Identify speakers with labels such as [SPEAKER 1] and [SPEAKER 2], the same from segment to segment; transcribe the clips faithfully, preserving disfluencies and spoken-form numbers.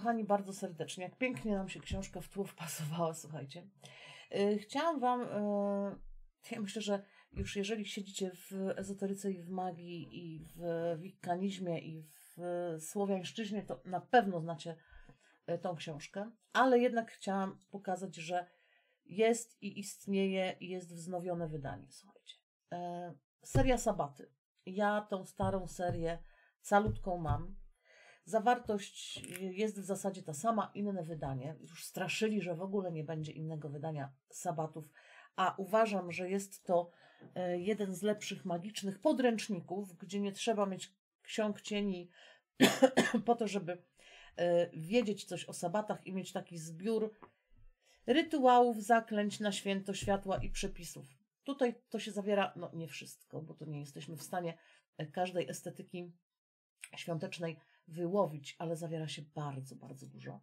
[SPEAKER 1] kochani, bardzo serdecznie. Jak pięknie nam się książka w tło wpasowała, słuchajcie. Yy, chciałam Wam, yy, ja myślę, że już jeżeli siedzicie w ezoteryce i w magii, i w wikanizmie, i w słowiańszczyźnie, to na pewno znacie yy, tą książkę. Ale jednak chciałam pokazać, że jest i istnieje i jest wznowione wydanie, słuchajcie. Yy, seria Sabaty. Ja tą starą serię calutką mam. Zawartość jest w zasadzie ta sama, inne wydanie. Już straszyli, że w ogóle nie będzie innego wydania Sabatów, a uważam, że jest to jeden z lepszych magicznych podręczników, gdzie nie trzeba mieć ksiąg cieni po to, żeby wiedzieć coś o Sabatach i mieć taki zbiór rytuałów, zaklęć na święto światła i przepisów. Tutaj to się zawiera, no nie wszystko, bo to nie jesteśmy w stanie każdej estetyki świątecznej wyłowić, ale zawiera się bardzo, bardzo dużo.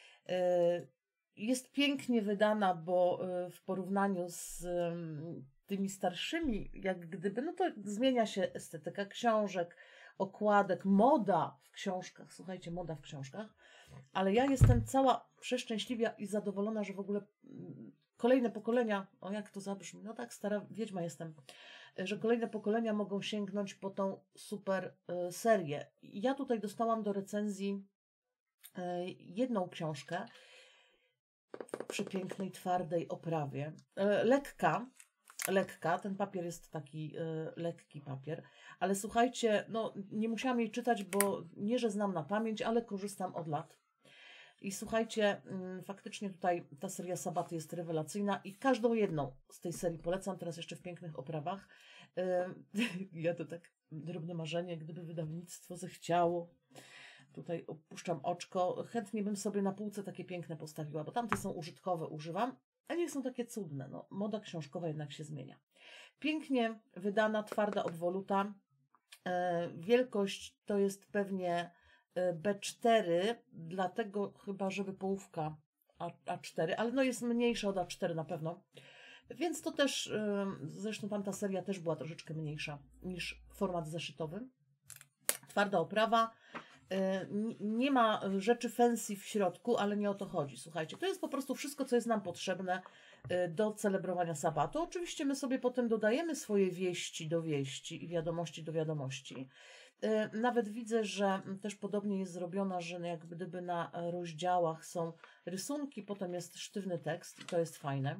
[SPEAKER 1] Jest pięknie wydana, bo w porównaniu z tymi starszymi, jak gdyby, no to zmienia się estetyka książek, okładek, moda w książkach. Słuchajcie, moda w książkach. Ale ja jestem cała przeszczęśliwa i zadowolona, że w ogóle kolejne pokolenia, o jak to zabrzmi, no tak, stara wiedźma jestem, że kolejne pokolenia mogą sięgnąć po tą super y, serię. Ja tutaj dostałam do recenzji y, jedną książkę w przepięknej, twardej oprawie. Y, lekka, lekka, ten papier jest taki y, lekki papier, ale słuchajcie, no nie musiałam jej czytać, bo nie, że znam na pamięć, ale korzystam od lat. I słuchajcie, faktycznie tutaj ta seria Sabaty jest rewelacyjna i każdą jedną z tej serii polecam, teraz jeszcze w pięknych oprawach. Ja to tak drobne marzenie, gdyby wydawnictwo zechciało. Tutaj opuszczam oczko. Chętnie bym sobie na półce takie piękne postawiła, bo tamte są użytkowe, używam, a nie są takie cudne. No, moda książkowa jednak się zmienia. Pięknie wydana, twarda obwoluta. Wielkość to jest pewnie B cztery, dlatego chyba, żeby połówka A cztery, ale no jest mniejsza od A cztery na pewno. Więc to też, zresztą tamta seria też była troszeczkę mniejsza niż format zeszytowy. Twarda oprawa, nie ma rzeczy fancy w środku, ale nie o to chodzi. Słuchajcie, to jest po prostu wszystko, co jest nam potrzebne do celebrowania Sabatu. Oczywiście my sobie potem dodajemy swoje wieści do wieści i wiadomości do wiadomości. Nawet widzę, że też podobnie jest zrobiona, że jak gdyby na rozdziałach są rysunki, potem jest sztywny tekst i to jest fajne.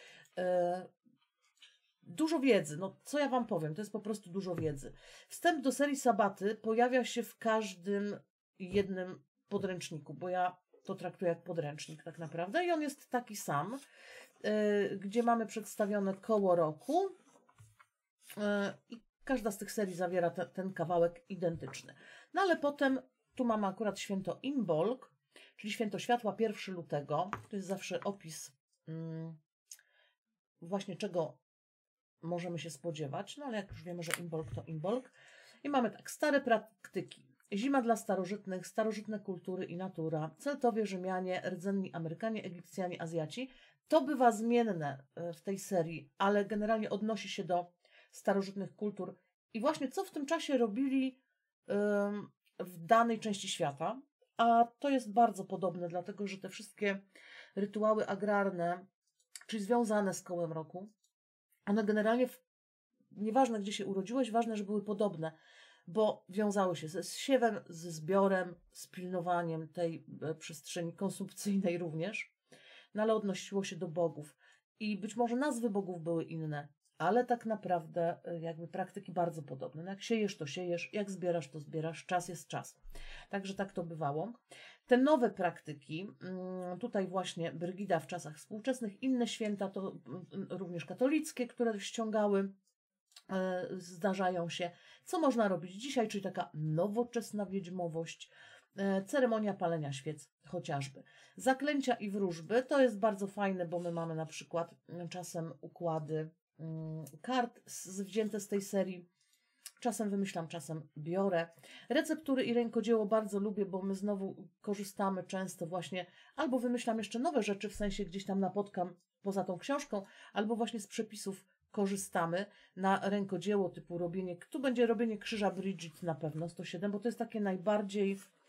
[SPEAKER 1] Dużo wiedzy, no co ja Wam powiem, to jest po prostu dużo wiedzy. Wstęp do serii Sabaty pojawia się w każdym jednym podręczniku, bo ja to traktuję jak podręcznik tak naprawdę i on jest taki sam, gdzie mamy przedstawione koło roku i każda z tych serii zawiera te, ten kawałek identyczny. No ale potem tu mamy akurat święto Imbolc, czyli święto światła pierwszego lutego. To jest zawsze opis hmm, właśnie czego możemy się spodziewać. No ale jak już wiemy, że Imbolc to Imbolc. I mamy tak, stare praktyki. Zima dla starożytnych, starożytne kultury i natura. Celtowie, Rzymianie, rdzenni Amerykanie, Egipcjanie, Azjaci. To bywa zmienne w tej serii, ale generalnie odnosi się do starożytnych kultur i właśnie co w tym czasie robili ym, w danej części świata, a to jest bardzo podobne, dlatego że te wszystkie rytuały agrarne, czyli związane z kołem roku, one generalnie, w, nieważne gdzie się urodziłeś, ważne, że były podobne, bo wiązały się ze siewem, ze zbiorem, z pilnowaniem tej przestrzeni konsumpcyjnej również, no ale odnosiło się do bogów i być może nazwy bogów były inne, ale tak naprawdę jakby praktyki bardzo podobne. No jak siejesz, to siejesz, jak zbierasz, to zbierasz, czas jest czas. Także tak to bywało. Te nowe praktyki, tutaj właśnie Brygida w czasach współczesnych, inne święta to również katolickie, które ściągały, zdarzają się. Co można robić dzisiaj, czyli taka nowoczesna wiedźmowość, ceremonia palenia świec chociażby. Zaklęcia i wróżby, to jest bardzo fajne, bo my mamy na przykład czasem układy kart z, wzięte z tej serii. Czasem wymyślam, czasem biorę. Receptury i rękodzieło bardzo lubię, bo my znowu korzystamy często właśnie, albo wymyślam jeszcze nowe rzeczy, w sensie gdzieś tam napotkam poza tą książką, albo właśnie z przepisów korzystamy na rękodzieło typu robienie, tu będzie robienie krzyża Bridget na pewno, sto siedem, bo to jest takie najbardziej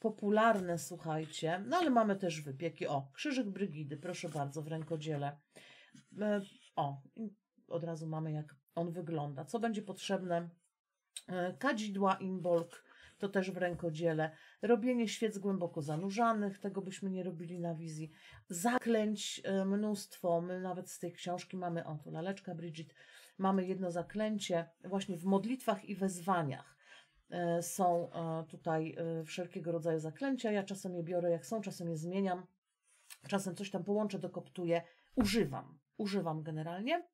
[SPEAKER 1] popularne, słuchajcie. No ale mamy też wypieki. O, krzyżyk Brygidy, proszę bardzo, w rękodziele. E, o, od razu mamy, jak on wygląda. Co będzie potrzebne? E, kadzidła Imbolc, to też w rękodziele. Robienie świec głęboko zanurzanych, tego byśmy nie robili na wizji. Zaklęć e, mnóstwo. My nawet z tej książki mamy, o tu laleczka Bridget, mamy jedno zaklęcie właśnie w modlitwach i wezwaniach. E, są e, tutaj e, wszelkiego rodzaju zaklęcia. Ja czasem je biorę jak są, czasem je zmieniam. Czasem coś tam połączę, dokoptuję. Używam. Używam generalnie.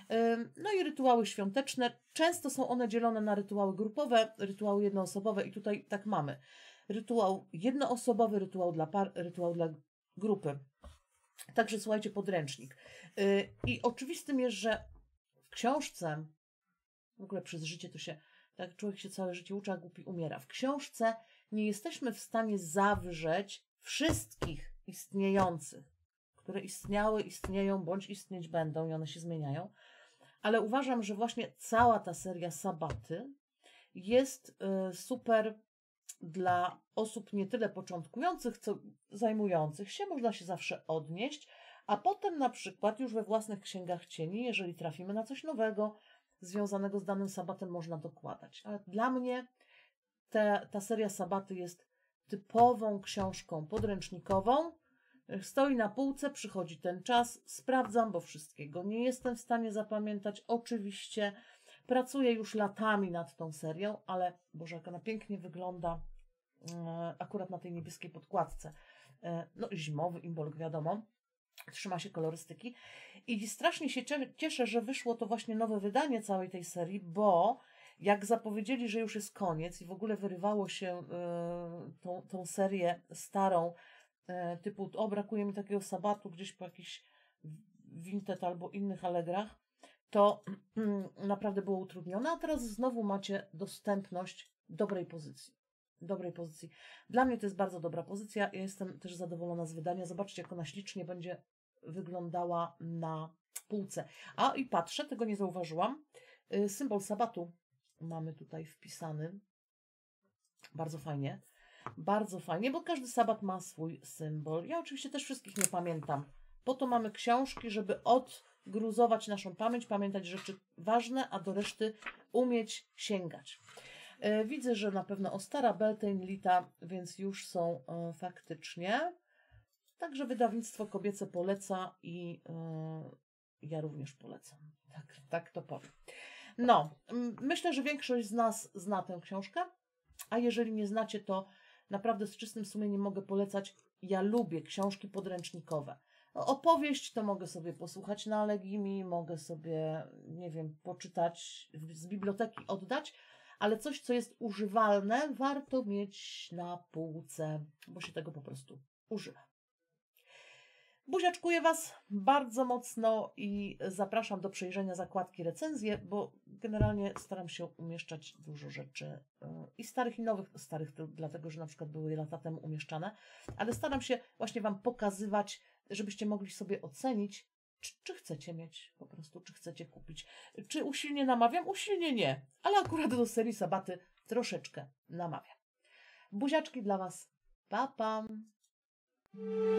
[SPEAKER 1] No i rytuały świąteczne. Często są one dzielone na rytuały grupowe, rytuały jednoosobowe i tutaj tak mamy. Rytuał jednoosobowy, rytuał dla par, rytuał dla grupy. Także słuchajcie, podręcznik. I oczywistym jest, że w książce, w ogóle przez życie to się, tak człowiek się całe życie uczy, a głupi umiera. W książce nie jesteśmy w stanie zawrzeć wszystkich istniejących, które istniały, istnieją, bądź istnieć będą i one się zmieniają. Ale uważam, że właśnie cała ta seria Sabaty jest y, super dla osób nie tyle początkujących, co zajmujących się. Można się zawsze odnieść, a potem na przykład już we własnych księgach cieni, jeżeli trafimy na coś nowego związanego z danym Sabatem, można dokładać. Ale dla mnie te, ta seria Sabaty jest typową książką podręcznikową. Stoi na półce, przychodzi ten czas, sprawdzam, bo wszystkiego nie jestem w stanie zapamiętać. Oczywiście pracuję już latami nad tą serią, ale Boże, jak ona pięknie wygląda e, akurat na tej niebieskiej podkładce. E, no zimowy Imbolc, wiadomo, trzyma się kolorystyki i strasznie się cieszę, że wyszło to właśnie nowe wydanie całej tej serii, bo jak zapowiedzieli, że już jest koniec i w ogóle wyrywało się e, tą, tą serię starą, typu, o, brakuje mi takiego Sabatu gdzieś po jakichś Vinted albo innych Allegrach, to naprawdę było utrudnione, a teraz znowu macie dostępność dobrej pozycji. Dobrej pozycji. Dla mnie to jest bardzo dobra pozycja. Ja jestem też zadowolona z wydania. Zobaczcie, jak ona ślicznie będzie wyglądała na półce. A i patrzę, tego nie zauważyłam. Symbol Sabatu mamy tutaj wpisany. Bardzo fajnie. Bardzo fajnie, bo każdy sabat ma swój symbol. Ja oczywiście też wszystkich nie pamiętam. Po to mamy książki, żeby odgruzować naszą pamięć, pamiętać rzeczy ważne, a do reszty umieć sięgać. E, widzę, że na pewno Ostara, Beltane, Lita, więc już są e, faktycznie. Także wydawnictwo kobiece poleca i e, ja również polecam. Tak, tak to powiem. No, myślę, że większość z nas zna tę książkę, a jeżeli nie znacie, to naprawdę z czystym sumieniem mogę polecać. Ja lubię książki podręcznikowe. Opowieść to mogę sobie posłuchać na Allegimi, mogę sobie, nie wiem, poczytać z biblioteki, oddać, ale coś, co jest używalne, warto mieć na półce, bo się tego po prostu używa. Buziaczkuję Was bardzo mocno i zapraszam do przejrzenia zakładki recenzje, bo generalnie staram się umieszczać dużo rzeczy i starych, i nowych. Starych to dlatego, że na przykład były lata temu umieszczane, ale staram się właśnie Wam pokazywać, żebyście mogli sobie ocenić, czy, czy chcecie mieć po prostu, czy chcecie kupić. Czy usilnie namawiam? Usilnie nie, ale akurat do serii Sabaty troszeczkę namawiam. Buziaczki dla Was. Pa, pa!